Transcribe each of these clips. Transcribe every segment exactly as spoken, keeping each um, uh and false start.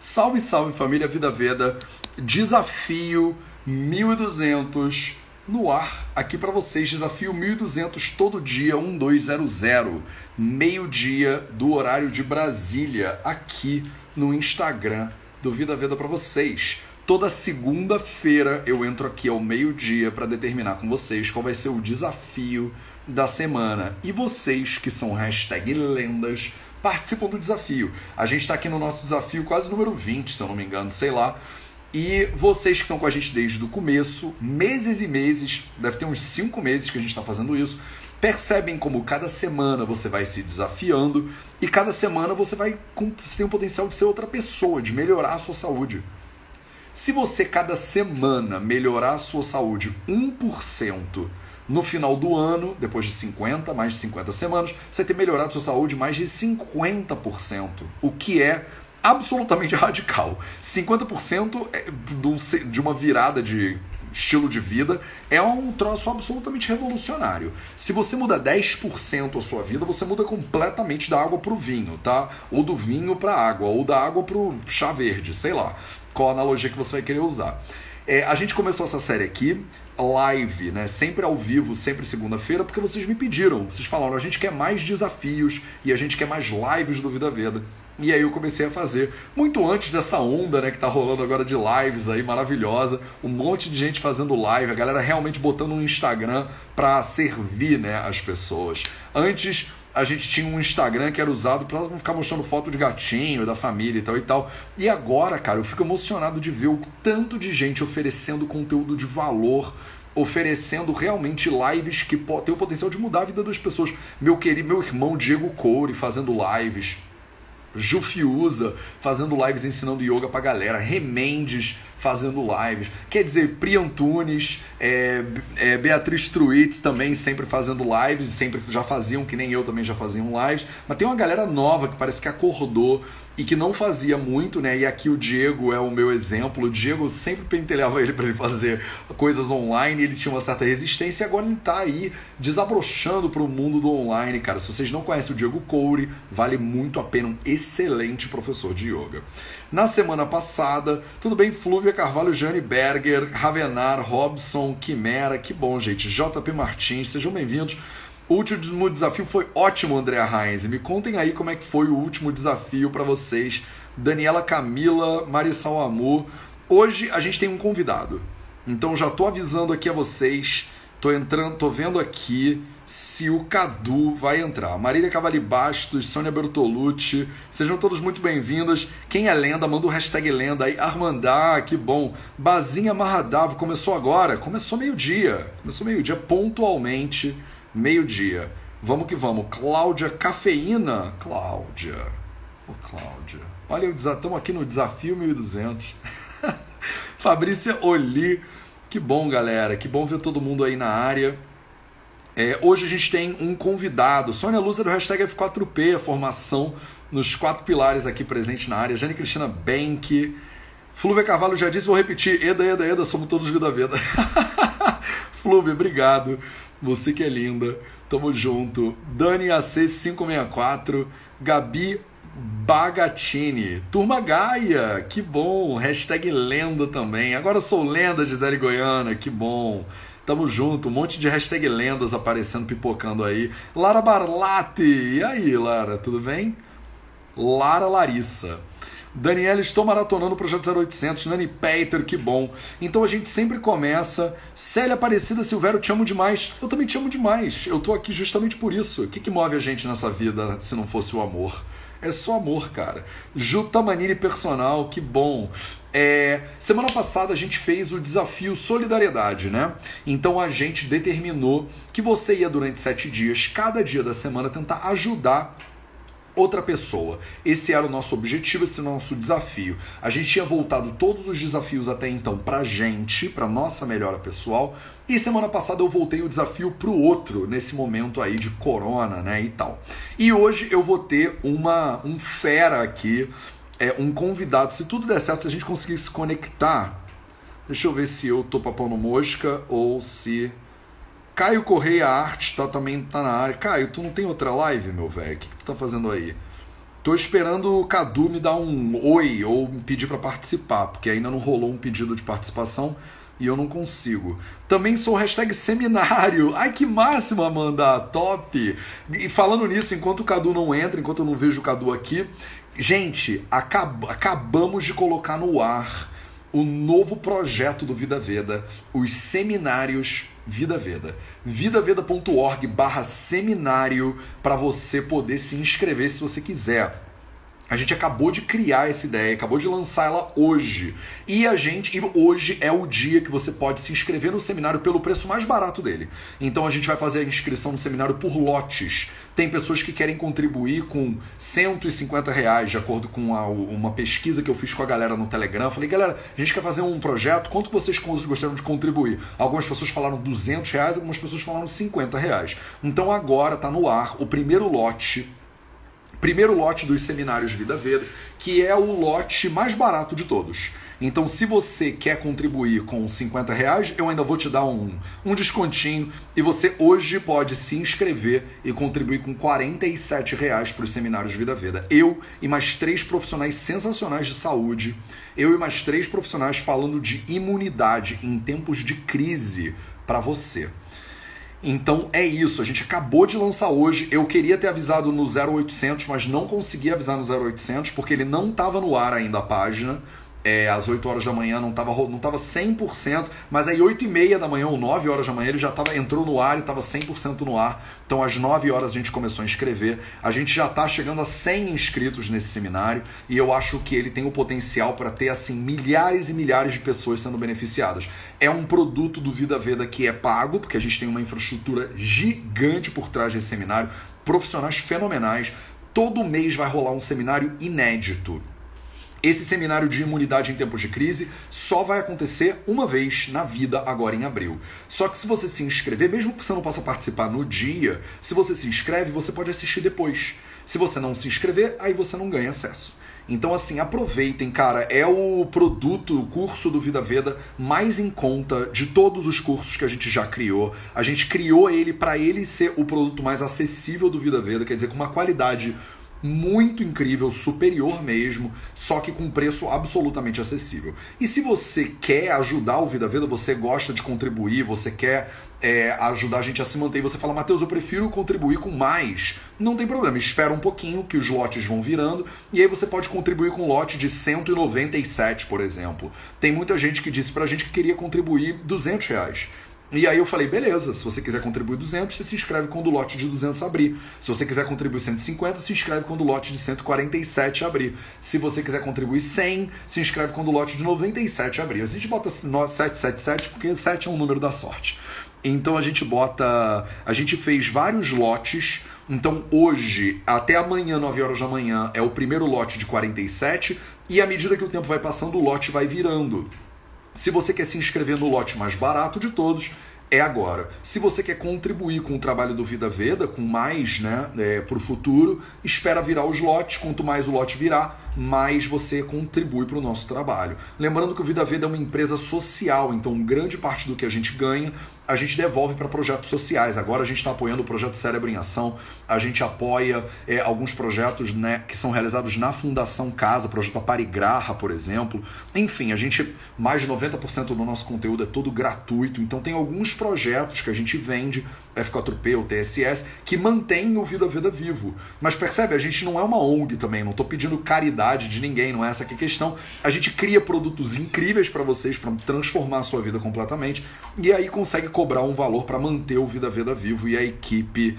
Salve, salve família Vida Veda, desafio mil e duzentos no ar aqui para vocês, desafio mil e duzentos todo dia, um dois zero zero, meio-dia do horário de Brasília, aqui no Instagram do Vida Veda para vocês. Toda segunda-feira eu entro aqui ao meio-dia para determinar com vocês qual vai ser o desafio da semana. E vocês que são hashtag lendas participam do desafio. A gente está aqui no nosso desafio quase número vinte, se eu não me engano, sei lá. E vocês que estão com a gente desde o começo, meses e meses, deve ter uns cinco meses que a gente está fazendo isso, percebem como cada semana você vai se desafiando e cada semana você vai você tem o potencial de ser outra pessoa, de melhorar a sua saúde. Se você cada semana melhorar a sua saúde um por cento, no final do ano, depois de cinquenta, mais de cinquenta semanas, você ter melhorado a sua saúde mais de cinquenta por cento, o que é absolutamente radical. cinquenta por cento de uma virada de estilo de vida é um troço absolutamente revolucionário. Se você muda dez por cento a sua vida, você muda completamente da água para o vinho, tá? Ou do vinho para a água, ou da água para o chá verde, sei lá qual a analogia que você vai querer usar. É, a gente começou essa série aqui, live, né? Sempre ao vivo, sempre segunda-feira, porque vocês me pediram. Vocês falaram, a gente quer mais desafios e a gente quer mais lives do Vida Veda. E aí eu comecei a fazer, muito antes dessa onda, né, que tá rolando agora de lives aí, maravilhosa, um monte de gente fazendo live, a galera realmente botando um Instagram pra servir, né, as pessoas. Antes a gente tinha um Instagram que era usado pra ficar mostrando foto de gatinho, da família e tal e tal. E agora, cara, eu fico emocionado de ver o tanto de gente oferecendo conteúdo de valor, oferecendo realmente lives que tem o potencial de mudar a vida das pessoas. Meu querido, meu irmão Diego Coure fazendo lives, Ju Fiuza fazendo lives ensinando yoga pra galera, Remendes fazendo lives, quer dizer, Pri Antunes, é, é, Beatriz Truitz também sempre fazendo lives, sempre já faziam, que nem eu também já faziam lives, mas tem uma galera nova que parece que acordou e que não fazia muito, né? E aqui o Diego é o meu exemplo. O Diego sempre pentelhava ele para ele fazer coisas online, ele tinha uma certa resistência e agora ele tá aí desabrochando para o mundo do online, cara. Se vocês não conhecem o Diego Coure, vale muito a pena, um excelente professor de yoga. Na semana passada, tudo bem, Flúvia Carvalho, Jane Berger, Ravenar, Robson, Quimera, que bom, gente, J P Martins, sejam bem-vindos. O último desafio foi ótimo, Andréa Heinz. Me contem aí como é que foi o último desafio para vocês. Daniela Camila, Marisol Amor. Hoje a gente tem um convidado. Então já tô avisando aqui a vocês. Tô entrando, tô vendo aqui se o Cadu vai entrar. Marília Cavalli Bastos, Sônia Bertolucci, sejam todos muito bem-vindas. Quem é lenda, manda o hashtag lenda aí. Armandá, que bom. Bazinha Marradavo, começou agora? Começou meio-dia. Começou meio-dia, pontualmente. Meio-dia. Vamos que vamos. Cláudia Cafeína. Cláudia. Ô, Cláudia. Olha, estamos aqui no Desafio mil e duzentos. Fabrícia Oli. Que bom, galera. Que bom ver todo mundo aí na área. É, hoje a gente tem um convidado. Sônia Luz do hashtag F quatro P, a formação nos quatro pilares aqui presente na área. Jane Cristina Benck. Flúvia Carvalho já disse, vou repetir. Eda, Eda, Eda, somos todos Vida Veda. Flúvia, obrigado. Você que é linda, tamo junto. Dani A C cinco seis quatro, Gabi Bagatini, Turma Gaia, que bom, hashtag lenda também. Agora eu sou lenda, Gisele Goiana, que bom. Tamo junto, um monte de hashtag lendas aparecendo, pipocando aí. Lara Barlatti, e aí, Lara, tudo bem? Lara Larissa. Daniela, estou maratonando o Projeto zero oitocentos. Nani Peter, que bom. Então a gente sempre começa. Célia Aparecida Silvério, te amo demais. Eu também te amo demais. Eu tô aqui justamente por isso. O que, que move a gente nessa vida se não fosse o amor? É só amor, cara. Juta Manini Personal, que bom. É, semana passada a gente fez o desafio Solidariedade, né? Então a gente determinou que você ia durante sete dias, cada dia da semana, tentar ajudar outra pessoa. Esse era o nosso objetivo, esse era o nosso desafio. A gente tinha voltado todos os desafios até então pra gente, pra nossa melhora pessoal, e semana passada eu voltei o desafio pro outro, nesse momento aí de corona, né, e tal. E hoje eu vou ter uma, um fera aqui, é, um convidado, se tudo der certo, se a gente conseguir se conectar, deixa eu ver se eu tô papando mosca ou se... Caio Correia Arte tá, também tá na área. Caio, tu não tem outra live, meu velho? O que, que tu tá fazendo aí? Tô esperando o Cadu me dar um oi ou me pedir para participar, porque ainda não rolou um pedido de participação e eu não consigo. Também sou hashtag seminário. Ai, que máximo, Amanda. Top. E falando nisso, enquanto o Cadu não entra, enquanto eu não vejo o Cadu aqui, gente, acab acabamos de colocar no ar o novo projeto do Vida Veda, os seminários Vida Veda. vidaveda ponto org barra seminário para você poder se inscrever se você quiser. A gente acabou de criar essa ideia, acabou de lançar ela hoje. E a gente, e hoje é o dia que você pode se inscrever no seminário pelo preço mais barato dele. Então a gente vai fazer a inscrição no seminário por lotes. Tem pessoas que querem contribuir com cento e cinquenta reais, de acordo com a, uma pesquisa que eu fiz com a galera no Telegram. Eu falei, galera, a gente quer fazer um projeto, quanto vocês gostariam de contribuir? Algumas pessoas falaram duzentos reais, algumas pessoas falaram cinquenta reais. Então agora está no ar o primeiro lote Primeiro lote dos seminários Vida Veda, que é o lote mais barato de todos. Então, se você quer contribuir com cinquenta reais, eu ainda vou te dar um, um descontinho e você hoje pode se inscrever e contribuir com quarenta e sete reais para os seminários Vida Veda. Eu e mais três profissionais sensacionais de saúde, eu e mais três profissionais falando de imunidade em tempos de crise para você. Então é isso, a gente acabou de lançar hoje. Eu queria ter avisado no zero oitocentos, mas não consegui avisar no zero oitocentos porque ele não estava no ar ainda a página. É, às oito horas da manhã não estava não tava cem por cento, mas aí oito e meia da manhã ou nove horas da manhã ele já tava, entrou no ar e estava cem por cento no ar. Então às nove horas a gente começou a inscrever. A gente já está chegando a cem inscritos nesse seminário e eu acho que ele tem o potencial para ter assim milhares e milhares de pessoas sendo beneficiadas. É um produto do Vida Veda que é pago, porque a gente tem uma infraestrutura gigante por trás desse seminário, profissionais fenomenais. Todo mês vai rolar um seminário inédito. Esse seminário de imunidade em tempos de crise só vai acontecer uma vez na vida, agora em abril. Só que se você se inscrever, mesmo que você não possa participar no dia, se você se inscreve, você pode assistir depois. Se você não se inscrever, aí você não ganha acesso. Então, assim, aproveitem, cara. É o produto, o curso do Vida Veda mais em conta de todos os cursos que a gente já criou. A gente criou ele para ele ser o produto mais acessível do Vida Veda, quer dizer, com uma qualidade muito incrível, superior mesmo, só que com preço absolutamente acessível. E se você quer ajudar o Vida Veda, você gosta de contribuir, você quer é, ajudar a gente a se manter, e você fala, Matheus, eu prefiro contribuir com mais, não tem problema, espera um pouquinho que os lotes vão virando, e aí você pode contribuir com um lote de cento e noventa e sete, por exemplo. Tem muita gente que disse pra gente que queria contribuir duzentos reais. E aí eu falei, beleza, se você quiser contribuir duzentos, você se inscreve quando o lote de duzentos abrir. Se você quiser contribuir cento e cinquenta, se inscreve quando o lote de cento e quarenta e sete abrir. Se você quiser contribuir cem, se inscreve quando o lote de noventa e sete abrir. A gente bota setecentos e setenta e sete porque sete é um número da sorte. Então a gente bota... A gente fez vários lotes. Então hoje, até amanhã, nove horas da manhã, é o primeiro lote de quarenta e sete. E à medida que o tempo vai passando, o lote vai virando. Se você quer se inscrever no lote mais barato de todos, é agora. Se você quer contribuir com o trabalho do Vida Veda, com mais, né, é, para o futuro, espera virar os lotes. Quanto mais o lote virar, mais você contribui para o nosso trabalho. Lembrando que o Vida Veda é uma empresa social, então grande parte do que a gente ganha, a gente devolve para projetos sociais. Agora a gente está apoiando o projeto Cérebro em Ação, a gente apoia é, alguns projetos, né, que são realizados na Fundação Casa, projeto Aparigraha, por exemplo. Enfim, a gente, mais de noventa por cento do nosso conteúdo é todo gratuito, então tem alguns projetos que a gente vende, F quatro P, o T S S, que mantém o Vida Veda vivo. Mas percebe, a gente não é uma O N G também, não estou pedindo caridade de ninguém, não é essa aqui a questão. A gente cria produtos incríveis para vocês, para transformar a sua vida completamente, e aí consegue cobrar um valor para manter o Vida Veda vivo e a equipe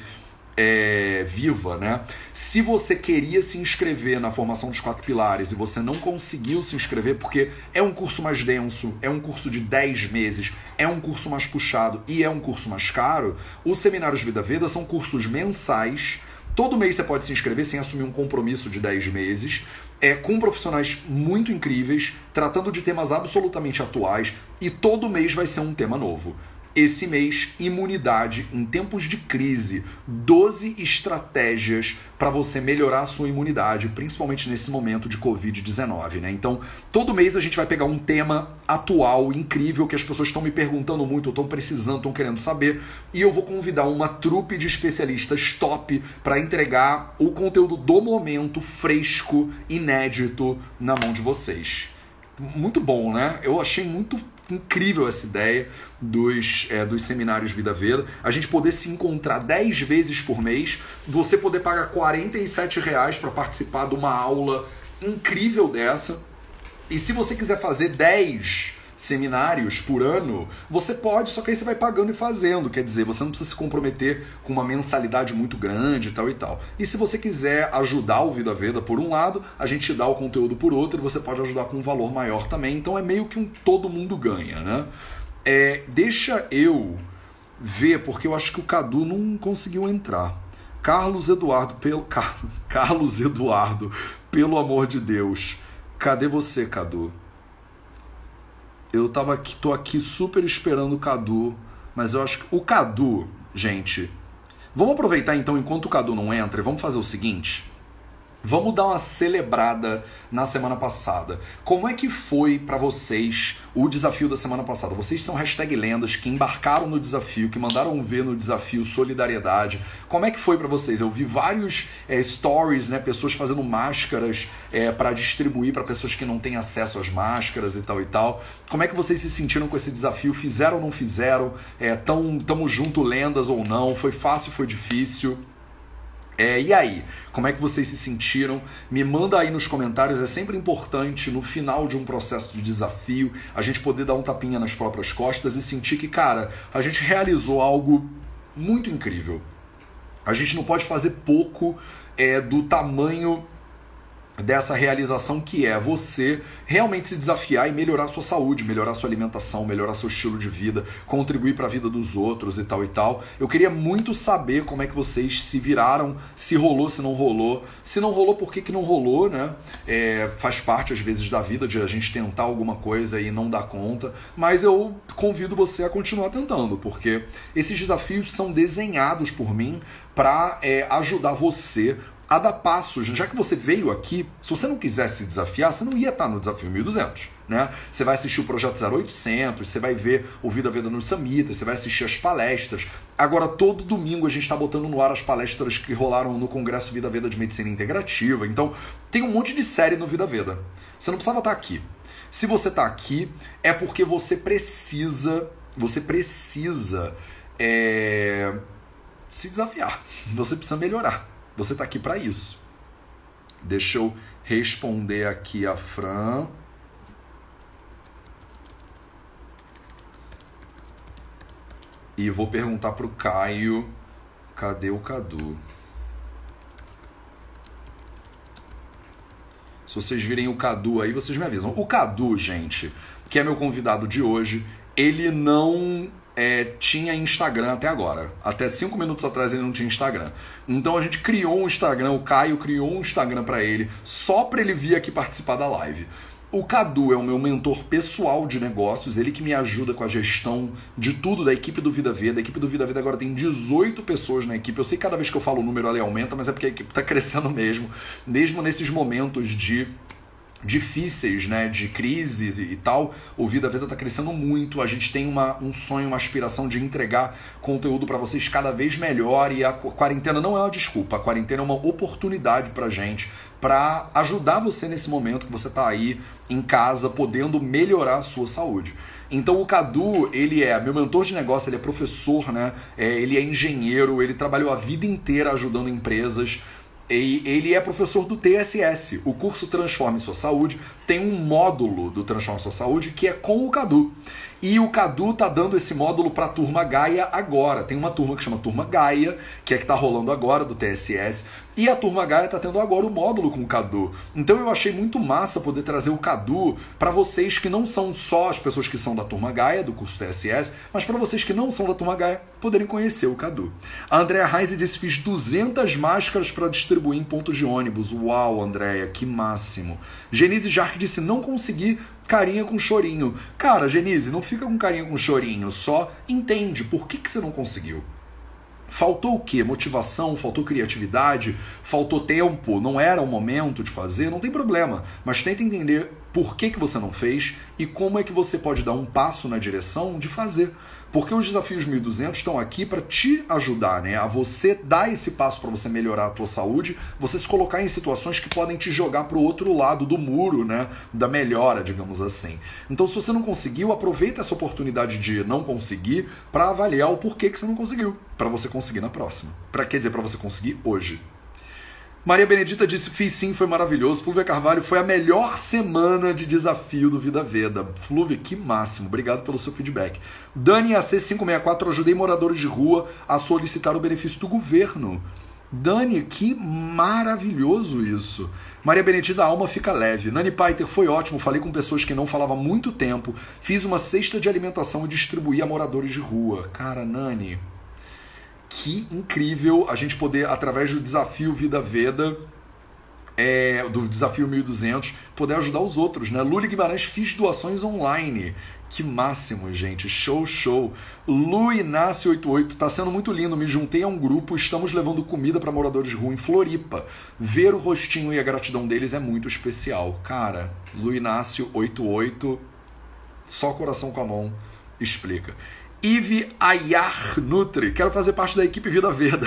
é, viva, né? Se você queria se inscrever na formação dos quatro pilares e você não conseguiu se inscrever porque é um curso mais denso, é um curso de dez meses, é um curso mais puxado e é um curso mais caro, os seminários Vida Veda são cursos mensais. Todo mês você pode se inscrever sem assumir um compromisso de dez meses, é, com profissionais muito incríveis, tratando de temas absolutamente atuais, e todo mês vai ser um tema novo. esse mês, imunidade em tempos de crise. doze estratégias para você melhorar a sua imunidade, principalmente nesse momento de covid dezenove, né? Então, todo mês a gente vai pegar um tema atual, incrível, que as pessoas estão me perguntando muito, estão precisando, estão querendo saber, e eu vou convidar uma trupe de especialistas top para entregar o conteúdo do momento, fresco, inédito, na mão de vocês. Muito bom, né? Eu achei muito incrível essa ideia dos, é, dos seminários Vida Veda. A gente poder se encontrar dez vezes por mês, você poder pagar quarenta e sete reais para participar de uma aula incrível dessa. E se você quiser fazer dez seminários por ano, você pode, só que aí você vai pagando e fazendo. Quer dizer, você não precisa se comprometer com uma mensalidade muito grande e tal e tal. E se você quiser ajudar o Vida Veda por um lado, a gente te dá o conteúdo por outro e você pode ajudar com um valor maior também. Então é meio que um todo mundo ganha, né? É, deixa eu ver, porque eu acho que o Cadu não conseguiu entrar. Carlos Eduardo, pelo Car... Carlos Eduardo, pelo amor de Deus, cadê você, Cadu? Eu tava aqui, tô aqui super esperando o Cadu, mas eu acho que o Cadu, gente, vamos aproveitar então enquanto o Cadu não entra e vamos fazer o seguinte. Vamos dar uma celebrada na semana passada. Como é que foi pra vocês o desafio da semana passada? Vocês são hashtag lendas que embarcaram no desafio, que mandaram ver no desafio solidariedade. Como é que foi pra vocês? Eu vi vários é, stories, né, pessoas fazendo máscaras é, para distribuir para pessoas que não têm acesso às máscaras e tal e tal. Como é que vocês se sentiram com esse desafio? Fizeram ou não fizeram? É, tão, tamo junto lendas ou não? Foi fácil, foi difícil? É, e aí, como é que vocês se sentiram? Me manda aí nos comentários, é sempre importante no final de um processo de desafio a gente poder dar um tapinha nas próprias costas e sentir que, cara, a gente realizou algo muito incrível. A gente não pode fazer pouco é, do tamanho dessa realização que é você realmente se desafiar e melhorar a sua saúde, melhorar a sua alimentação, melhorar seu estilo de vida, contribuir para a vida dos outros e tal e tal. Eu queria muito saber como é que vocês se viraram, se rolou, se não rolou. Se não rolou, por que que não rolou, né? É, faz parte, às vezes, da vida de a gente tentar alguma coisa e não dar conta. Mas eu convido você a continuar tentando, porque esses desafios são desenhados por mim para é, ajudar você a dar passos. Já que você veio aqui, se você não quisesse se desafiar, você não ia estar no Desafio mil e duzentos, né? Você vai assistir o Projeto zero oitocentos, você vai ver o Vida Veda no Samhita, você vai assistir as palestras. Agora, todo domingo a gente está botando no ar as palestras que rolaram no Congresso Vida Veda de Medicina Integrativa. Então, tem um monte de série no Vida Veda. Você não precisava estar aqui. Se você está aqui, é porque você precisa, você precisa é, se desafiar. Você precisa melhorar. Você está aqui para isso. Deixa eu responder aqui a Fran. E vou perguntar para o Caio. Cadê o Cadu? Se vocês virem o Cadu aí, vocês me avisam. O Cadu, gente, que é meu convidado de hoje, ele não... É, tinha Instagram até agora. Até cinco minutos atrás ele não tinha Instagram. Então a gente criou um Instagram, o Caio criou um Instagram para ele, só para ele vir aqui participar da live. O Cadu é o meu mentor pessoal de negócios, ele que me ajuda com a gestão de tudo da equipe do Vida Veda. A equipe do Vida Veda agora tem dezoito pessoas na equipe. Eu sei que cada vez que eu falo o número ele aumenta, mas é porque a equipe está crescendo mesmo. Mesmo nesses momentos de... difíceis, né, de crise e tal, o Vida Veda está crescendo muito. A gente tem uma, um sonho, uma aspiração de entregar conteúdo para vocês cada vez melhor, e a quarentena não é uma desculpa, a quarentena é uma oportunidade para gente, para ajudar você nesse momento que você está aí em casa, podendo melhorar a sua saúde. Então o Cadu, ele é meu mentor de negócio, ele é professor, né, é, ele é engenheiro, ele trabalhou a vida inteira ajudando empresas. E ele é professor do T S S, o curso Transforme Sua Saúde. Tem um módulo do Transforme Sua Saúde que é com o Cadu. E o Cadu tá dando esse módulo para a Turma Gaia agora. Tem uma turma que chama Turma Gaia, que é que tá rolando agora do T S S. E a Turma Gaia tá tendo agora o módulo com o Cadu. Então eu achei muito massa poder trazer o Cadu para vocês que não são só as pessoas que são da Turma Gaia, do curso T S S, mas para vocês que não são da Turma Gaia, poderem conhecer o Cadu. A Andrea Reis disse: fiz duzentas máscaras para distribuir contribuir em pontos de ônibus. Uau, Andréia, que máximo. Genise Jarque disse, não consegui carinha com chorinho. Cara, Genise, não fica com carinha com chorinho, só entende por que, que você não conseguiu. Faltou o quê? Motivação? Faltou criatividade? Faltou tempo? Não era o momento de fazer? Não tem problema. Mas tenta entender por que, que você não fez e como é que você pode dar um passo na direção de fazer. Porque os desafios mil e duzentos estão aqui para te ajudar, né? A você dar esse passo para você melhorar a tua saúde, você se colocar em situações que podem te jogar para o outro lado do muro, né? Da melhora, digamos assim. Então, se você não conseguiu, aproveita essa oportunidade de não conseguir para avaliar o porquê que você não conseguiu, para você conseguir na próxima. Pra, quer dizer, para você conseguir hoje. Maria Benedita disse, fiz sim, foi maravilhoso. Flúvia Carvalho, foi a melhor semana de desafio do Vida Veda. Flúvia, que máximo. Obrigado pelo seu feedback. Dani A C quinhentos e sessenta e quatro, ajudei moradores de rua a solicitar o benefício do governo. Dani, que maravilhoso isso. Maria Benedita, a alma fica leve. Nani Paiter, foi ótimo. Falei com pessoas que não falavam há muito tempo. Fiz uma cesta de alimentação e distribuí a moradores de rua. Cara, Nani... Que incrível a gente poder, através do desafio Vida Veda, é, do desafio mil e duzentos, poder ajudar os outros, né? Luli Guimarães, fiz doações online. Que máximo, gente. Show, show. Lu Inácio oitenta e oito, tá sendo muito lindo. Me juntei a um grupo, estamos levando comida para moradores de rua em Floripa. Ver o rostinho e a gratidão deles é muito especial. Cara, Lu Inácio oitenta e oito, só coração com a mão, explica. Ive Ayar Nutri, quero fazer parte da equipe Vida Veda.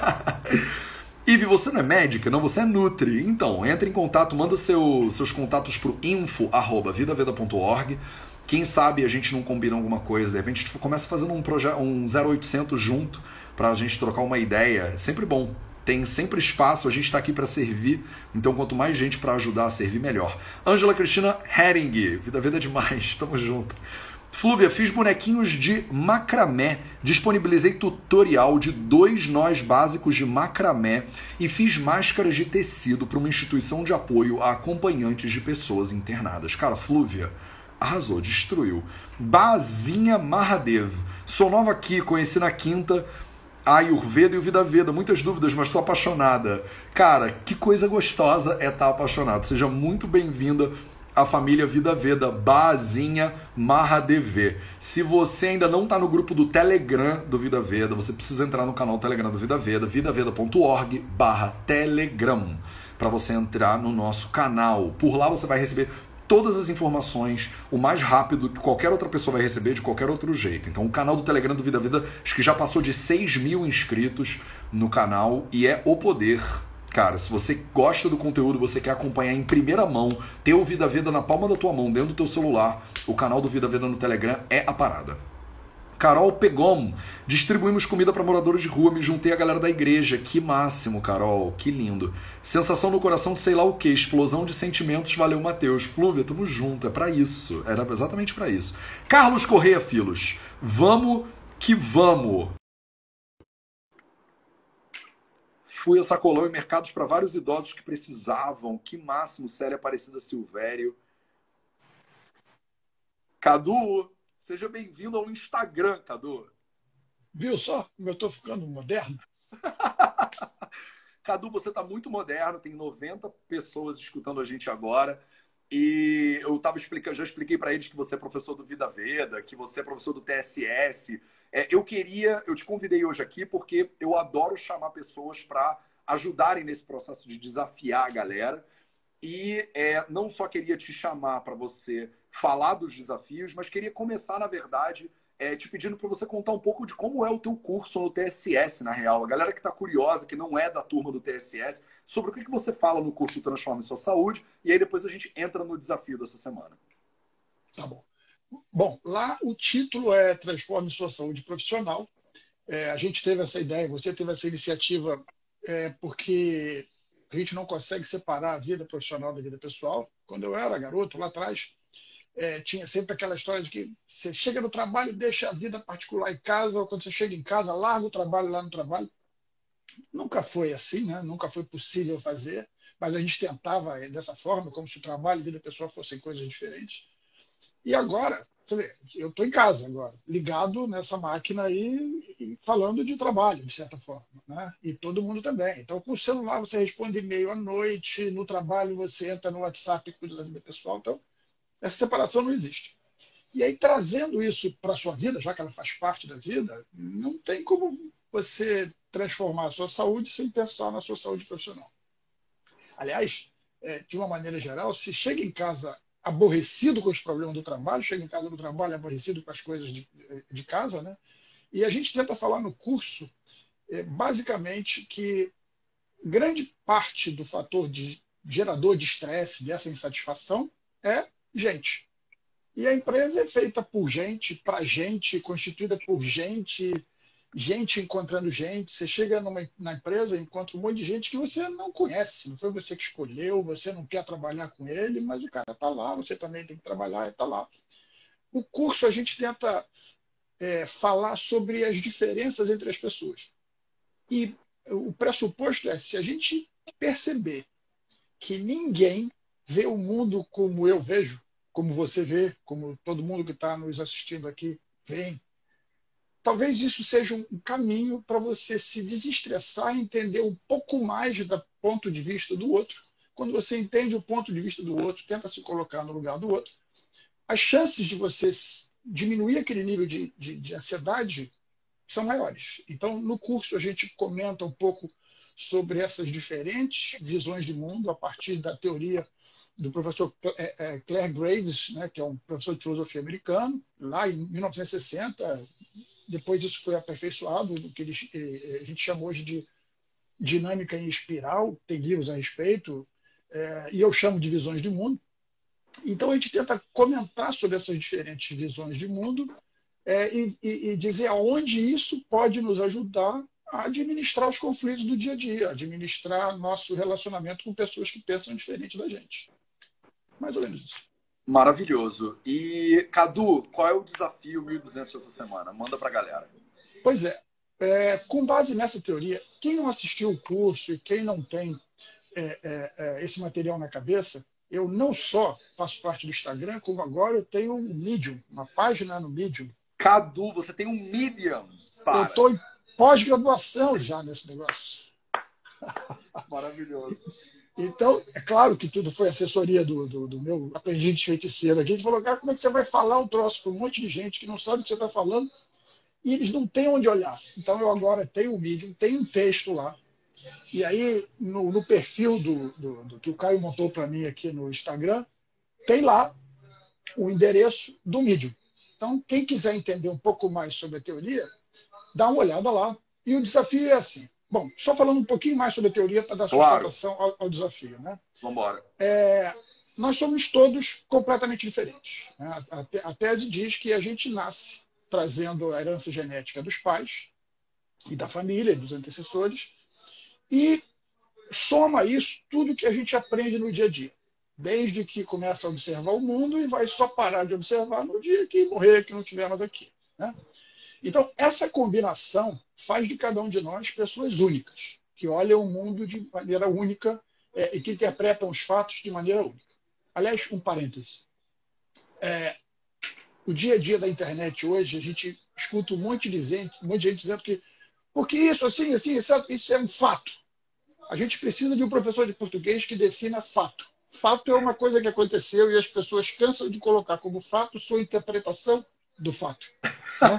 Ive, você não é médica? Não, você é Nutri. Então, entre em contato, manda seu, seus contatos para o info arroba vidaveda ponto org. Quem sabe a gente não combina alguma coisa, de repente a gente começa fazendo um, proje- um zero oitocentos junto, para a gente trocar uma ideia. É sempre bom. Tem sempre espaço, a gente está aqui para servir, então quanto mais gente para ajudar a servir, melhor. Ângela Cristina Hering, Vida Veda demais, tamo junto. Flúvia, fiz bonequinhos de macramé, disponibilizei tutorial de dois nós básicos de macramé e fiz máscaras de tecido para uma instituição de apoio a acompanhantes de pessoas internadas. Cara, Flúvia, arrasou, destruiu. Bazinha Mahadev, sou nova aqui, conheci na quinta a Ayurveda e o Vida Veda, muitas dúvidas, mas estou apaixonada. Cara, que coisa gostosa é estar apaixonado. Seja muito bem-vinda a família Vida Veda, Bazinha Mahadev. Se você ainda não está no grupo do Telegram do Vida Veda, você precisa entrar no canal Telegram do Vida Veda, vidaveda ponto org barra telegram, para você entrar no nosso canal. Por lá você vai receber todas as informações o mais rápido que qualquer outra pessoa vai receber de qualquer outro jeito. Então o canal do Telegram do Vida Veda, acho que já passou de seis mil inscritos no canal e é o poder. Cara, se você gosta do conteúdo, você quer acompanhar em primeira mão, ter o Vida Veda na palma da tua mão, dentro do teu celular, o canal do Vida Veda no Telegram é a parada. Carol Pegom, distribuímos comida para moradores de rua, me juntei à galera da igreja. Que máximo, Carol, que lindo. Sensação no coração de sei lá o que, explosão de sentimentos, valeu, Matheus. Flúvia, tamo junto, é para isso, era exatamente para isso. Carlos Correia Filos, vamos que vamos. Fui a sacolão em mercados para vários idosos que precisavam. Que máximo, Célia Aparecida Silvério. Cadu, seja bem-vindo ao Instagram, Cadu. Viu só como eu estou ficando moderno? Cadu, você está muito moderno, tem noventa pessoas escutando a gente agora. E eu tava explicando, já expliquei para eles que você é professor do Vida Veda, que você é professor do T S S. É, eu queria, eu te convidei hoje aqui porque eu adoro chamar pessoas para ajudarem nesse processo de desafiar a galera. E é, não só queria te chamar para você falar dos desafios, mas queria começar, na verdade, é, te pedindo para você contar um pouco de como é o teu curso no T S S, na real. A galera que está curiosa, que não é da turma do T S S, sobre o que, que você fala no curso Transforme Sua Saúde, e aí depois a gente entra no desafio dessa semana. Tá bom. Bom, lá o título é Transforme Sua Saúde Profissional. É, a gente teve essa ideia, você teve essa iniciativa é, porque a gente não consegue separar a vida profissional da vida pessoal. Quando eu era garoto, lá atrás, é, tinha sempre aquela história de que você chega no trabalho, deixa a vida particular em casa, ou quando você chega em casa, larga o trabalho lá no trabalho. Nunca foi assim, né? Nunca foi possível fazer, mas a gente tentava dessa forma, como se o trabalho e a vida pessoal fossem coisas diferentes. E agora, Você vê, eu estou em casa agora, ligado nessa máquina aí, e falando de trabalho, de certa forma, né? E todo mundo também. Então, com o celular você responde e-mail à noite, no trabalho você entra no WhatsApp e cuida da vida pessoal. Então, essa separação não existe. E aí, trazendo isso para a sua vida, já que ela faz parte da vida, não tem como você transformar a sua saúde sem pensar na sua saúde profissional. Aliás, é, de uma maneira geral, se chega em casa aborrecido com os problemas do trabalho, chega em casa do trabalho aborrecido com as coisas de, de casa, né? E a gente tenta falar no curso, é, basicamente, que grande parte do fator de gerador de estresse, dessa insatisfação, é gente. E a empresa é feita por gente, para gente, constituída por gente, gente encontrando gente. Você chega numa, na empresa e encontra um monte de gente que você não conhece, não foi você que escolheu, você não quer trabalhar com ele, mas o cara está lá, você também tem que trabalhar e está lá. O curso a gente tenta é, falar sobre as diferenças entre as pessoas. E o pressuposto é, se a gente perceber que ninguém vê o mundo como eu vejo, como você vê, como todo mundo que está nos assistindo aqui vê, talvez isso seja um caminho para você se desestressar e entender um pouco mais do ponto de vista do outro. Quando você entende o ponto de vista do outro, tenta se colocar no lugar do outro, as chances de você diminuir aquele nível de, de, de ansiedade são maiores. Então, no curso, a gente comenta um pouco sobre essas diferentes visões de mundo a partir da teoria do professor Clare Graves, né, que é um professor de filosofia americano, lá em mil novecentos e sessenta. Depois isso foi aperfeiçoado, o que eles, a gente chama hoje de dinâmica em espiral, tem livros a respeito, é, e eu chamo de visões de mundo. Então, a gente tenta comentar sobre essas diferentes visões de mundo é, e, e dizer aonde isso pode nos ajudar a administrar os conflitos do dia a dia, administrar nosso relacionamento com pessoas que pensam diferente da gente. Mais ou menos isso. Maravilhoso. E, Cadu, qual é o desafio mil e duzentos dessa semana? Manda para a galera. Pois é, é, com base nessa teoria, quem não assistiu o curso e quem não tem é, é, é, esse material na cabeça, eu não só faço parte do Instagram, como agora eu tenho um Medium, uma página no Medium. Cadu, você tem um Medium? Para. Eu estou em pós-graduação já nesse negócio. Maravilhoso. Então, é claro que tudo foi assessoria do, do, do meu aprendiz de feiticeiro aqui. Ele falou, cara, como é que você vai falar um troço para um monte de gente que não sabe o que você está falando e eles não têm onde olhar? Então, eu agora tenho um Medium, tenho um texto lá. E aí, no, no perfil do, do, do que o Caio montou para mim aqui no Instagram, tem lá o endereço do Medium. Então, quem quiser entender um pouco mais sobre a teoria, dá uma olhada lá. E o desafio é assim. Bom, só falando um pouquinho mais sobre a teoria para dar sustentação claro. ao, ao desafio. Né? Vamos embora. É, nós somos todos completamente diferentes. Né? A, a tese diz que a gente nasce trazendo a herança genética dos pais e da família, e dos antecessores, e soma isso tudo que a gente aprende no dia a dia. Desde que começa a observar o mundo e vai só parar de observar no dia que morrer, que não tiver mais aqui. Né? Então, essa combinação faz de cada um de nós pessoas únicas, que olham o mundo de maneira única é, e que interpretam os fatos de maneira única. Aliás, um parêntese. É, o dia a dia da internet hoje, a gente escuta um monte de gente, um monte de gente dizendo que porque isso, assim, assim, isso é, isso é um fato. A gente precisa de um professor de português que defina fato. Fato é uma coisa que aconteceu e as pessoas cansam de colocar como fato sua interpretação do fato. Né?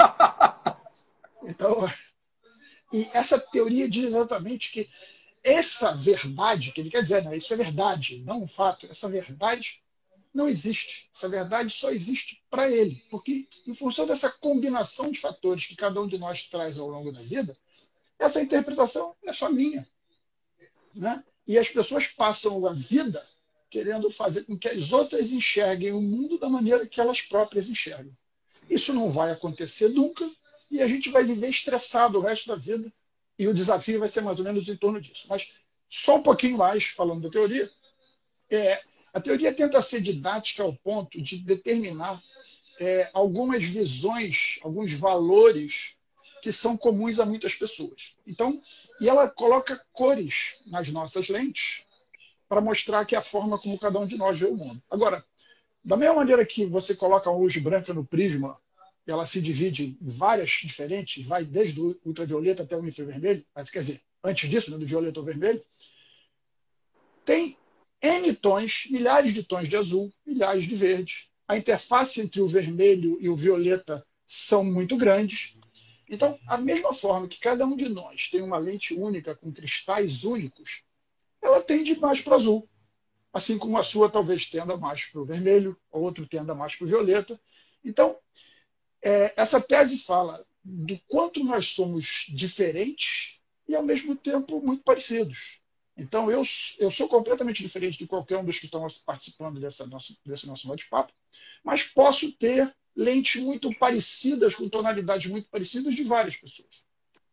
Então, e essa teoria diz exatamente que essa verdade, que ele quer dizer, né, isso é verdade, não um fato, essa verdade não existe. Essa verdade só existe para ele. Porque, em função dessa combinação de fatores que cada um de nós traz ao longo da vida, essa interpretação é só minha. Né? E as pessoas passam a vida querendo fazer com que as outras enxerguem o mundo da maneira que elas próprias enxergam. Isso não vai acontecer nunca e a gente vai viver estressado o resto da vida e o desafio vai ser mais ou menos em torno disso. Mas só um pouquinho mais, falando da teoria, é, a teoria tenta ser didática ao ponto de determinar é, algumas visões, alguns valores que são comuns a muitas pessoas. Então, e ela coloca cores nas nossas lentes para mostrar que é a forma como cada um de nós vê o mundo. Agora, Da mesma maneira que você coloca uma luz branca no prisma, ela se divide em várias diferentes, vai desde o ultravioleta até o infravermelho, mas quer dizer, antes disso, né, do violeta ao vermelho, tem N tons, milhares de tons de azul, milhares de verde. A interface entre o vermelho e o violeta são muito grandes. Então, a mesma forma que cada um de nós tem uma lente única com cristais únicos, ela tende mais para o azul. Assim como a sua talvez tenda mais para o vermelho, a outra tenda mais para o violeta. Então, é, essa tese fala do quanto nós somos diferentes e, ao mesmo tempo, muito parecidos. Então, eu, eu sou completamente diferente de qualquer um dos que estão participando dessa nossa, desse nosso bate-papo, mas posso ter lentes muito parecidas, com tonalidades muito parecidas de várias pessoas.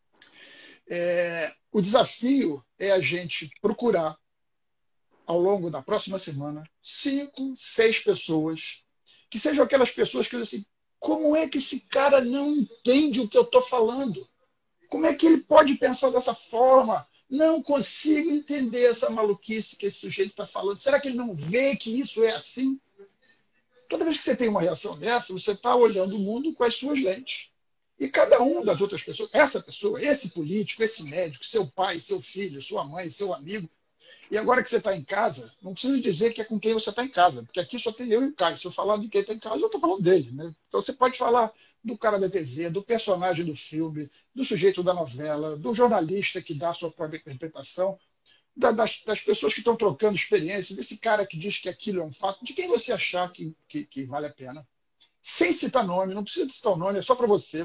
É, o desafio é a gente procurar, ao longo da próxima semana, cinco, seis pessoas, que sejam aquelas pessoas que dizem assim, como é que esse cara não entende o que eu estou falando? Como é que ele pode pensar dessa forma? Não consigo entender essa maluquice que esse sujeito está falando. Será que ele não vê que isso é assim? Toda vez que você tem uma reação dessa, você está olhando o mundo com as suas lentes. E cada uma das outras pessoas, essa pessoa, esse político, esse médico, seu pai, seu filho, sua mãe, seu amigo, e agora que você está em casa, não precisa dizer que é com quem você está em casa, porque aqui só tem eu e o Caio. Se eu falar de quem está em casa, eu estou falando dele. Né? Então você pode falar do cara da T V, do personagem do filme, do sujeito da novela, do jornalista que dá a sua própria interpretação, da, das, das pessoas que estão trocando experiência, desse cara que diz que aquilo é um fato, de quem você achar que, que, que vale a pena. Sem citar nome, não precisa citar o nome, é só para você.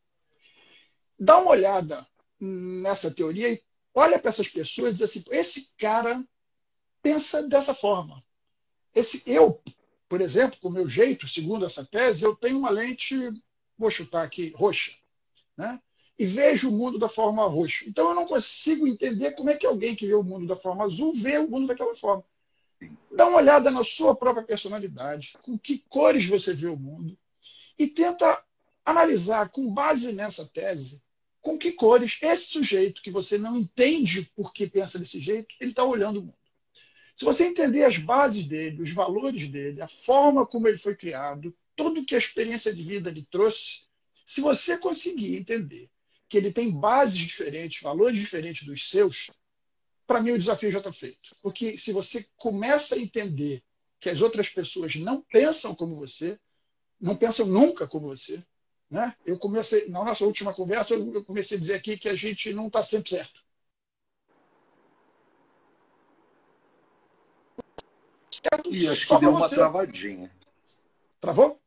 Dá uma olhada nessa teoria e olha para essas pessoas e diz assim, esse cara pensa dessa forma. Esse, eu, por exemplo, com o meu jeito, segundo essa tese, eu tenho uma lente, vou chutar aqui, roxa, né? E vejo o mundo da forma roxa. Então eu não consigo entender como é que alguém que vê o mundo da forma azul vê o mundo daquela forma. Dá uma olhada na sua própria personalidade, com que cores você vê o mundo, e tenta analisar, com base nessa tese, com que cores esse sujeito que você não entende por que pensa desse jeito, ele está olhando o mundo. Se você entender as bases dele, os valores dele, a forma como ele foi criado, tudo que a experiência de vida lhe trouxe, se você conseguir entender que ele tem bases diferentes, valores diferentes dos seus, para mim o desafio já está feito. Porque se você começa a entender que as outras pessoas não pensam como você, não pensam nunca como você, né? Eu comecei, na nossa última conversa, eu comecei a dizer aqui que a gente não está sempre certo. Certo e acho que deu uma você. travadinha. Travou?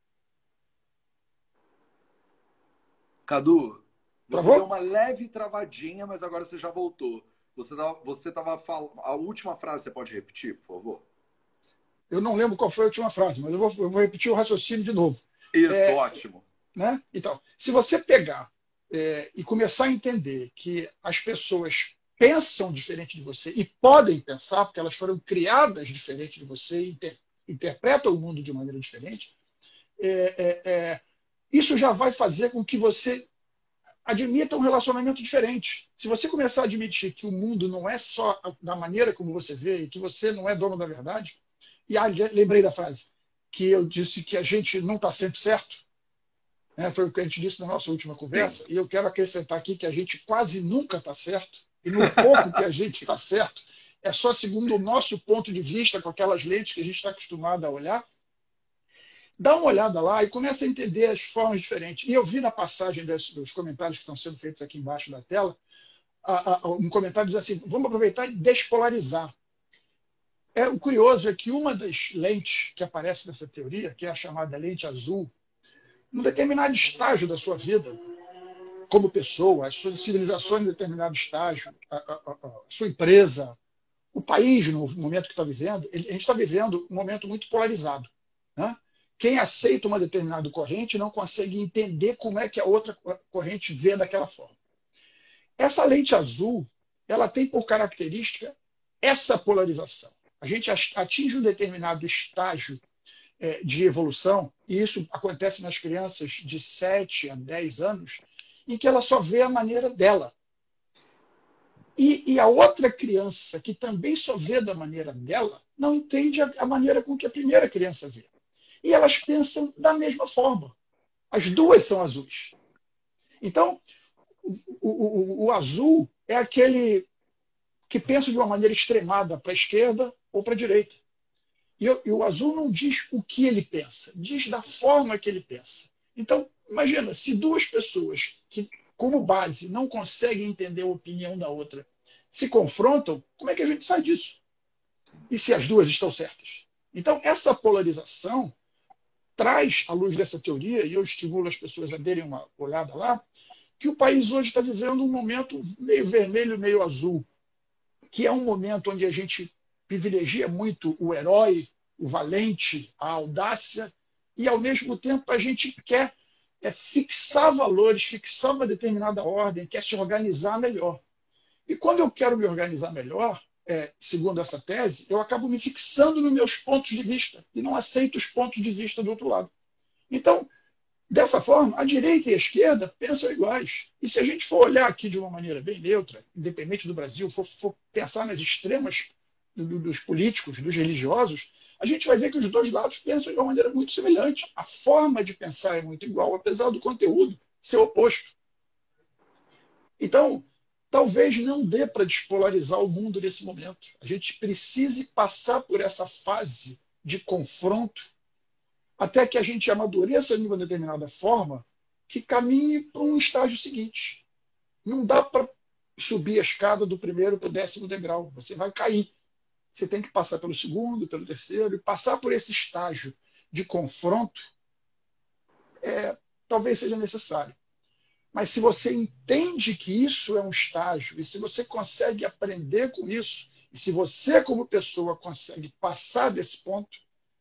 Cadu, você Travou? deu uma leve travadinha, mas agora você já voltou. Você estava você tava falando... A última frase você pode repetir, por favor? Eu não lembro qual foi a última frase, mas eu vou, eu vou repetir o raciocínio de novo. Isso, é, ótimo. Né? Então, se você pegar é, e começar a entender que as pessoas pensam diferente de você e podem pensar, porque elas foram criadas diferente de você e inter, interpretam o mundo de maneira diferente, é, é, é, isso já vai fazer com que você admita um relacionamento diferente. Se você começar a admitir que o mundo não é só da maneira como você vê e que você não é dono da verdade, e ah, lembrei da frase que eu disse que a gente não está sempre certo, né? Foi o que a gente disse na nossa última conversa, Sim. E eu quero acrescentar aqui que a gente quase nunca está certo, e no pouco que a gente está certo, é só segundo o nosso ponto de vista, com aquelas lentes que a gente está acostumado a olhar. Dá uma olhada lá e começa a entender as formas diferentes. E eu vi na passagem dos, dos comentários que estão sendo feitos aqui embaixo da tela, a, a, um comentário diz assim, vamos aproveitar e despolarizar. É, o curioso é que uma das lentes que aparece nessa teoria, que é a chamada lente azul, num determinado estágio da sua vida, como pessoa, as suas civilizações em determinado estágio, a, a, a sua empresa, o país no momento que está vivendo, ele, a gente está vivendo um momento muito polarizado, né? Quem aceita uma determinada corrente não consegue entender como é que a outra corrente vê daquela forma. Essa lente azul, ela tem por característica essa polarização. A gente atinge um determinado estágio é, de evolução, e isso acontece nas crianças de sete a dez anos, em que ela só vê a maneira dela. E, e a outra criança, que também só vê da maneira dela, não entende a, a maneira com que a primeira criança vê. E elas pensam da mesma forma. As duas são azuis. Então, o, o, o, o azul é aquele que pensa de uma maneira extremada para a esquerda ou para a direita. E, e o azul não diz o que ele pensa, diz da forma que ele pensa. Então, imagina, se duas pessoas que, como base, não conseguem entender a opinião da outra, se confrontam, como é que a gente sai disso? E se as duas estão certas? Então, essa polarização traz, à luz dessa teoria, e eu estimulo as pessoas a darem uma olhada lá, que o país hoje está vivendo um momento meio vermelho, meio azul, que é um momento onde a gente privilegia muito o herói, o valente, a audácia, e, ao mesmo tempo, a gente quer é, fixar valores, fixar uma determinada ordem, quer se organizar melhor. E quando eu quero me organizar melhor, é, segundo essa tese, eu acabo me fixando nos meus pontos de vista e não aceito os pontos de vista do outro lado. Então, dessa forma, a direita e a esquerda pensam iguais. E se a gente for olhar aqui de uma maneira bem neutra, independente do Brasil, for, for pensar nas extremas do, dos políticos, dos religiosos, a gente vai ver que os dois lados pensam de uma maneira muito semelhante. A forma de pensar é muito igual, apesar do conteúdo ser oposto. Então, talvez não dê para despolarizar o mundo nesse momento. A gente precise passar por essa fase de confronto até que a gente amadureça de uma determinada forma que caminhe para um estágio seguinte. Não dá para subir a escada do primeiro para o décimo degrau. Você vai cair. Você tem que passar pelo segundo, pelo terceiro, e passar por esse estágio de confronto é, talvez seja necessário. Mas se você entende que isso é um estágio, e se você consegue aprender com isso, e se você, como pessoa, consegue passar desse ponto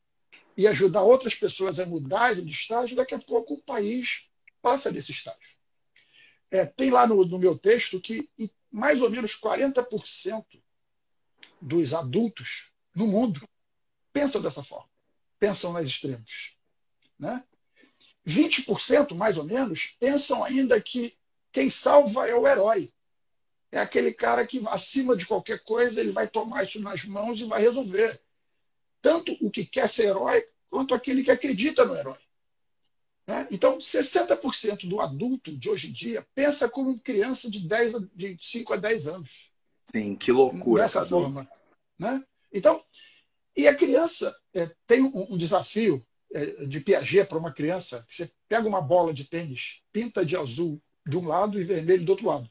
e ajudar outras pessoas a mudar de estágio, daqui a pouco o país passa desse estágio. É, tem lá no, no meu texto que mais ou menos quarenta por cento dos adultos no mundo pensam dessa forma, pensam nas extremos. Né? vinte por cento, mais ou menos, pensam ainda que quem salva é o herói. É aquele cara que, acima de qualquer coisa, ele vai tomar isso nas mãos e vai resolver. Tanto o que quer ser herói, quanto aquele que acredita no herói. Né? Então, sessenta por cento do adulto de hoje em dia pensa como criança de, dez, de cinco a dez anos. Sim, que loucura, dessa Cadu. forma. Né? Então, e a criança é, tem um, um desafio é, de Piaget para uma criança, que você pega uma bola de tênis, pinta de azul de um lado e vermelho do outro lado.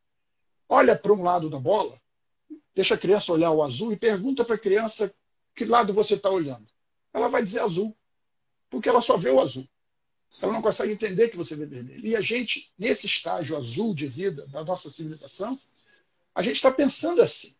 Olha para um lado da bola, deixa a criança olhar o azul e pergunta para a criança que lado você está olhando. Ela vai dizer azul, porque ela só vê o azul. Sim. Ela não consegue entender que você vê vermelho. E a gente, nesse estágio azul de vida da nossa civilização, a gente está pensando assim.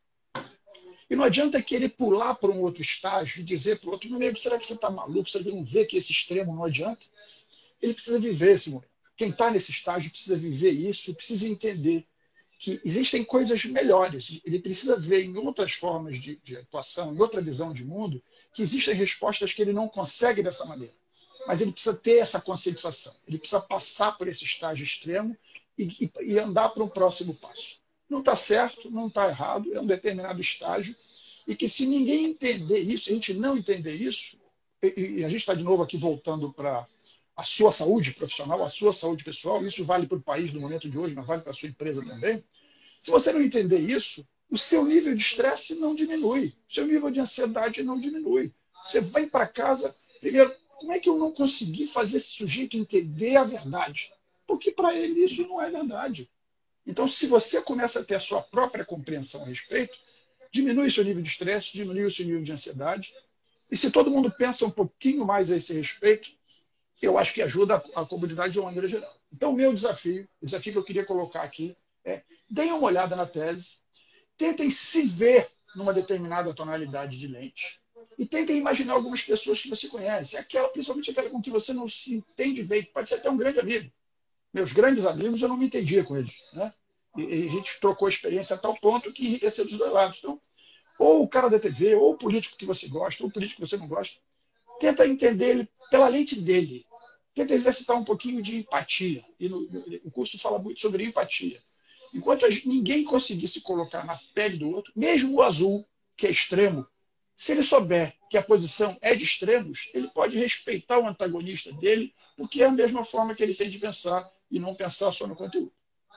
E não adianta querer pular para um outro estágio e dizer para o outro, meu amigo, será que você está maluco? Será que não vê que esse extremo não adianta? Ele precisa viver esse momento. Quem está nesse estágio precisa viver isso, precisa entender que existem coisas melhores. Ele precisa ver em outras formas de, de atuação, em outra visão de mundo, que existem respostas que ele não consegue dessa maneira. Mas ele precisa ter essa conscientização. Ele precisa passar por esse estágio extremo e, e, e andar para um próximo passo. Não está certo, não está errado, é um determinado estágio, e que se ninguém entender isso, a gente não entender isso, e, e a gente está de novo aqui voltando para a sua saúde profissional, a sua saúde pessoal, isso vale para o país no momento de hoje, mas vale para a sua empresa também. Se você não entender isso, o seu nível de estresse não diminui, o seu nível de ansiedade não diminui. Você vai para casa, primeiro, como é que eu não consegui fazer esse sujeito entender a verdade? Porque para ele isso não é verdade. Então, se você começa a ter a sua própria compreensão a respeito, diminui o seu nível de estresse, diminui o seu nível de ansiedade. E se todo mundo pensa um pouquinho mais a esse respeito, eu acho que ajuda a, a comunidade de uma maneira geral. Então, o meu desafio, o desafio que eu queria colocar aqui é, deem uma olhada na tese, tentem se ver numa determinada tonalidade de lente e tentem imaginar algumas pessoas que você conhece, aquela, principalmente aquela com que você não se entende bem, pode ser até um grande amigo. Meus grandes amigos, eu não me entendia com eles. Né? E, e a gente trocou experiência a tal ponto que enriqueceu dos dois lados. Então, ou o cara da T V, ou o político que você gosta, ou o político que você não gosta, tenta entender ele pela lente dele. Tenta exercitar um pouquinho de empatia. E no, no, o curso fala muito sobre empatia. Enquanto a gente, ninguém conseguir se colocar na pele do outro, mesmo o azul, que é extremo, se ele souber que a posição é de extremos, ele pode respeitar o antagonista dele, porque é a mesma forma que ele tem de pensar e não pensar só no conteúdo.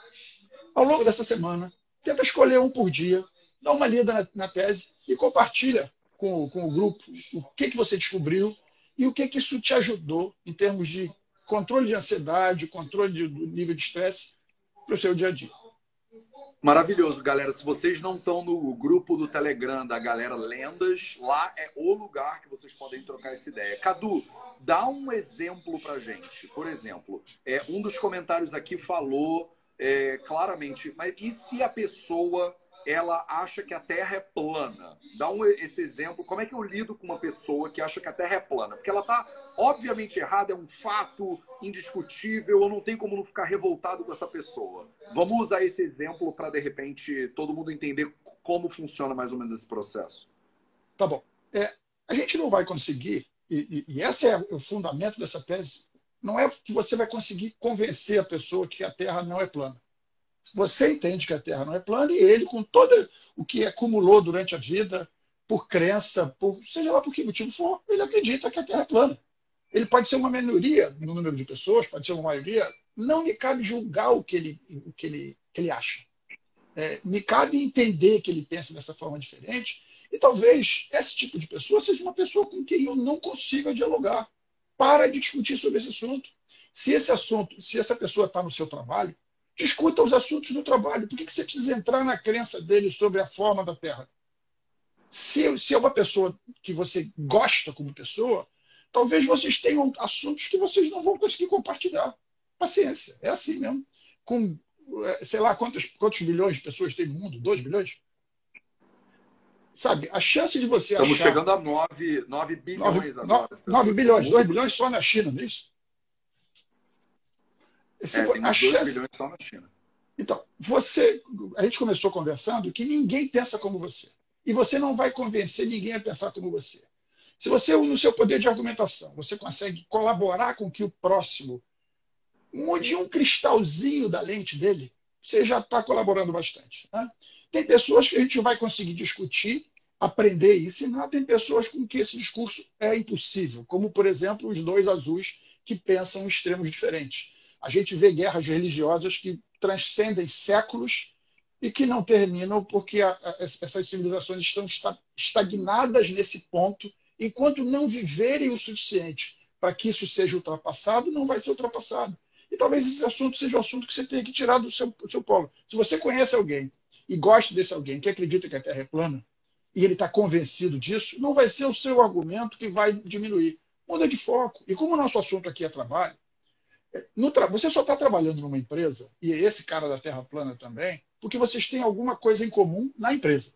Ao longo dessa semana, tenta escolher um por dia, dá uma lida na, na tese e compartilha com, com o grupo o que, que você descobriu e o que, que isso te ajudou em termos de controle de ansiedade, controle de, do nível de estresse para o seu dia a dia. Maravilhoso, galera. Se vocês não estão no grupo do Telegram da Galera Lendas, lá é o lugar que vocês podem trocar essa ideia. Cadu, dá um exemplo pra gente. Por exemplo, é, um dos comentários aqui falou é, claramente, mas e se a pessoa ela acha que a Terra é plana? Dá um, esse exemplo. Como é que eu lido com uma pessoa que acha que a Terra é plana? Porque ela está obviamente errada, é um fato indiscutível, eu não tenho como não ficar revoltado com essa pessoa. Vamos usar esse exemplo para, de repente, todo mundo entender como funciona mais ou menos esse processo. Tá bom. É, a gente não vai conseguir, e, e, e esse é o fundamento dessa tese, não é que você vai conseguir convencer a pessoa que a Terra não é plana. Você entende que a Terra não é plana e ele, com todo o que acumulou durante a vida, por crença, por, seja lá por que motivo for, ele acredita que a Terra é plana. Ele pode ser uma minoria no número de pessoas, pode ser uma maioria. Não me cabe julgar o que ele, o que ele, que ele acha. É, me cabe entender que ele pensa dessa forma diferente e talvez esse tipo de pessoa seja uma pessoa com quem eu não consiga dialogar. Para de discutir sobre esse assunto. Se esse assunto, se essa pessoa está no seu trabalho, discuta os assuntos do trabalho. Por que você precisa entrar na crença dele sobre a forma da Terra? Se, se é uma pessoa que você gosta como pessoa, talvez vocês tenham assuntos que vocês não vão conseguir compartilhar. Paciência, é assim mesmo. Com, sei lá, quantos, quantos bilhões de pessoas tem no mundo? Dois bilhões? Sabe, a chance de você Estamos achar... chegando a nove bilhões agora. nove bilhões, dois bilhões só na China, não é isso? Se, é, tem uns dois bilhões só na China. Então, você, a gente começou conversando que ninguém pensa como você. E você não vai convencer ninguém a pensar como você. Se você, no seu poder de argumentação, você consegue colaborar com que o próximo mude um cristalzinho da lente dele, você já está colaborando bastante. Né? Tem pessoas que a gente vai conseguir discutir, aprender e ensinar. Tem pessoas com que esse discurso é impossível, como, por exemplo, os dois azuis que pensam em extremos diferentes. A gente vê guerras religiosas que transcendem séculos e que não terminam porque a, a, essas civilizações estão estagnadas nesse ponto. Enquanto não viverem o suficiente para que isso seja ultrapassado, não vai ser ultrapassado. E talvez esse assunto seja um assunto que você tenha que tirar do seu, do seu polo. Se você conhece alguém e gosta desse alguém que acredita que a Terra é plana e ele está convencido disso, não vai ser o seu argumento que vai diminuir. Muda de foco. E como o nosso assunto aqui é trabalho, no tra... você só está trabalhando numa empresa, e esse cara da Terra plana também, porque vocês têm alguma coisa em comum na empresa.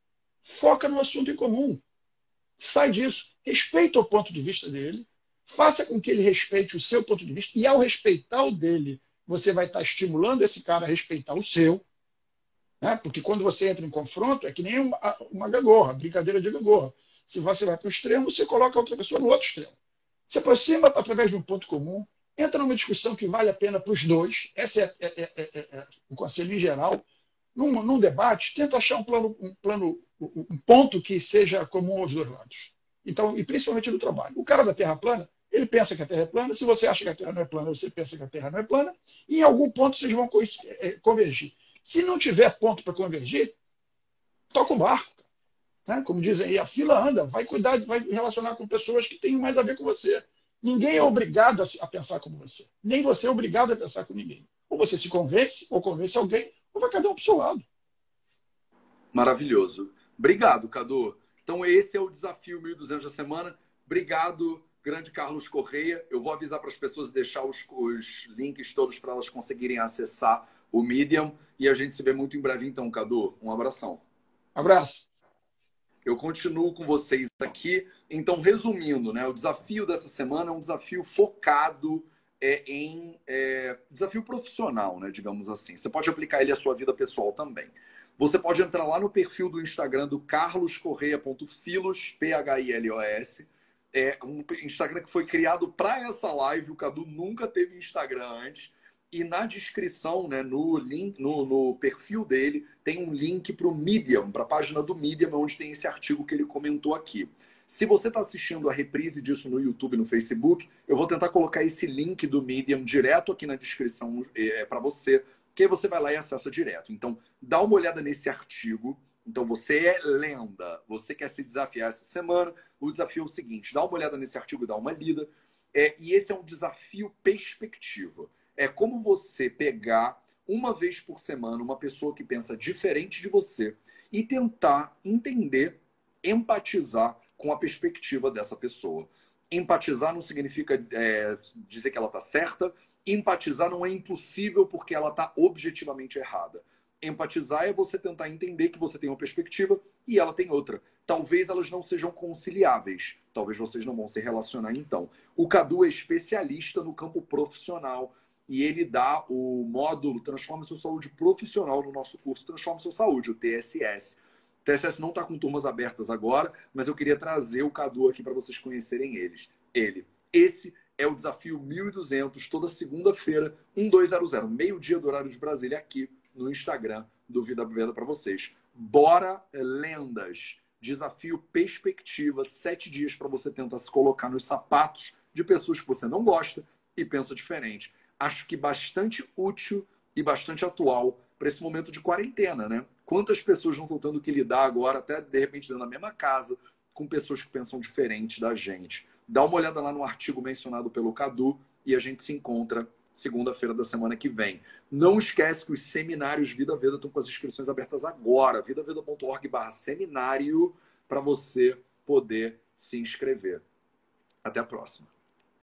Foca no assunto em comum. Sai disso. Respeita o ponto de vista dele. Faça com que ele respeite o seu ponto de vista. E ao respeitar o dele, você vai estar estimulando esse cara a respeitar o seu. Né? Porque quando você entra em confronto, é que nem uma, uma gangorra, brincadeira de gangorra. Se você vai para o extremo, você coloca a outra pessoa no outro extremo. Se aproxima através de um ponto comum. Entra numa discussão que vale a pena para os dois. Esse é, é, é, é, é o conselho em geral. Num, num debate, tenta achar um plano, um plano, um ponto que seja comum aos dois lados. Então, e principalmente no trabalho. O cara da Terra plana, ele pensa que a Terra é plana. Se você acha que a Terra não é plana, você pensa que a Terra não é plana. E em algum ponto vocês vão convergir. Se não tiver ponto para convergir, toca o barco. Né? Como dizem aí, a fila anda. Vai cuidar, vai relacionar com pessoas que têm mais a ver com você. Ninguém é obrigado a pensar como você. Nem você é obrigado a pensar com ninguém. Ou você se convence, ou convence alguém, ou vai cada um para o seu lado. Maravilhoso. Obrigado, Cadu. Então, esse é o Desafio mil e duzentos da semana. Obrigado, grande Carlos Correia. Eu vou avisar para as pessoas e deixar os, os links todos para elas conseguirem acessar o Medium. E a gente se vê muito em breve, então, Cadu. Um abração. Abraço. Eu continuo com vocês aqui. Então, resumindo, né, o desafio dessa semana é um desafio focado é, em é, desafio profissional, né, digamos assim. Você pode aplicar ele à sua vida pessoal também. Você pode entrar lá no perfil do Instagram do carloscorreia.filos, P H I L O S. É um Instagram que foi criado para essa live. O Cadu nunca teve Instagram antes. E na descrição, né, no, link, no, no perfil dele, tem um link para o Medium, para a página do Medium, onde tem esse artigo que ele comentou aqui. Se você está assistindo a reprise disso no YouTube e no Facebook, eu vou tentar colocar esse link do Medium direto aqui na descrição é, para você, que aí você vai lá e acessa direto. Então, dá uma olhada nesse artigo. Então, você é lenda, você quer se desafiar essa semana, o desafio é o seguinte, dá uma olhada nesse artigo, dá uma lida, é, e esse é um desafio perspectiva. É como você pegar uma vez por semana uma pessoa que pensa diferente de você e tentar entender, empatizar com a perspectiva dessa pessoa. Empatizar não significa é, dizer que ela está certa. Empatizar não é impossível porque ela está objetivamente errada. Empatizar é você tentar entender que você tem uma perspectiva e ela tem outra. Talvez elas não sejam conciliáveis. Talvez vocês não vão se relacionar então. O Cadu é especialista no campo profissional e ele dá o módulo Transforma Sua Saúde Profissional no nosso curso Transforma Sua Saúde, o T S S. O T S S não está com turmas abertas agora, mas eu queria trazer o Cadu aqui para vocês conhecerem eles. Ele. Esse é o desafio mil e duzentos, toda segunda-feira, doze horas, meio-dia do horário de Brasília, aqui no Instagram do Vida Veda para vocês. Bora, lendas! Desafio perspectiva, sete dias para você tentar se colocar nos sapatos de pessoas que você não gosta e pensa diferente. Acho que bastante útil e bastante atual para esse momento de quarentena, né? Quantas pessoas não estão tendo que lidar agora, até de repente dentro da mesma casa, com pessoas que pensam diferente da gente. Dá uma olhada lá no artigo mencionado pelo Cadu e a gente se encontra segunda-feira da semana que vem. Não esquece que os seminários Vida Veda estão com as inscrições abertas agora, vidaveda ponto org barra seminário, para você poder se inscrever. Até a próxima.